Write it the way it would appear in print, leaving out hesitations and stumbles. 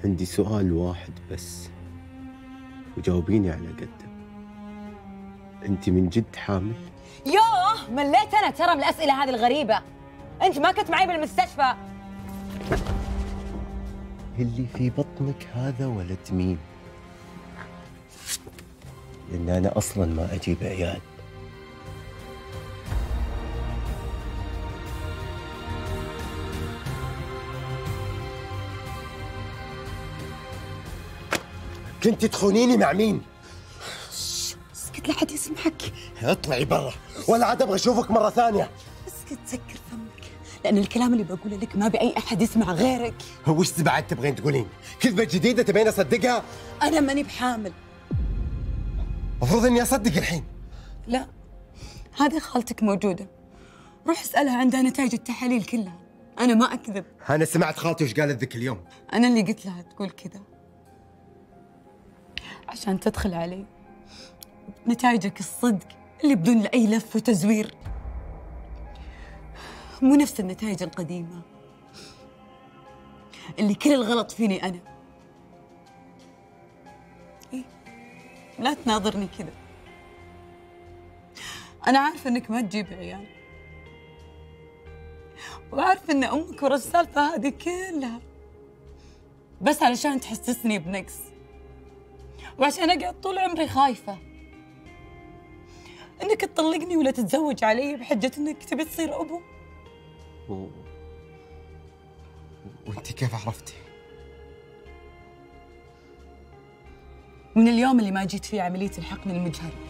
عندي سؤال واحد بس وجاوبيني على قده. انت من جد حامل؟ يوه مليت انا ترى من الاسئله هذه الغريبه. انت ما كنت معي بالمستشفى. اللي في بطنك هذا ولد مين؟ لان انا اصلا ما اجيب عيال. كنت تخونيني مع مين؟ اسكت لا حد يسمعك. اطلعي برا ولا عاد ابغى اشوفك مره ثانيه. اسكت سكر فمك لان الكلام اللي بقوله لك ما بأي احد يسمع غيرك. وش بعد تبغين تقولين؟ كذبه جديده تبين اصدقها؟ انا ماني بحامل. المفروض اني اصدق الحين. لا هذه خالتك موجوده، روح اسالها عندها نتائج التحاليل كلها. انا ما اكذب. انا سمعت خالتي وش قالت ذيك اليوم. انا اللي قلت لها تقول كذا عشان تدخل علي نتائجك الصدق اللي بدون لا أي لف وتزوير، مو نفس النتائج القديمة اللي كل الغلط فيني أنا. إيه؟ لا تناظرني كذا. أنا عارفة إنك ما تجيب عيال، وعارفة إن أمك ورا السالفة هذه كلها بس علشان تحسسني بنقص، وعشان أقعد طول عمري خايفة إنك تطلقني ولا تتزوج علي بحجة إنك تبي تصير أبو. وأنت كيف عرفتي؟ من اليوم اللي ما جيت فيه عملية الحقن المجهري.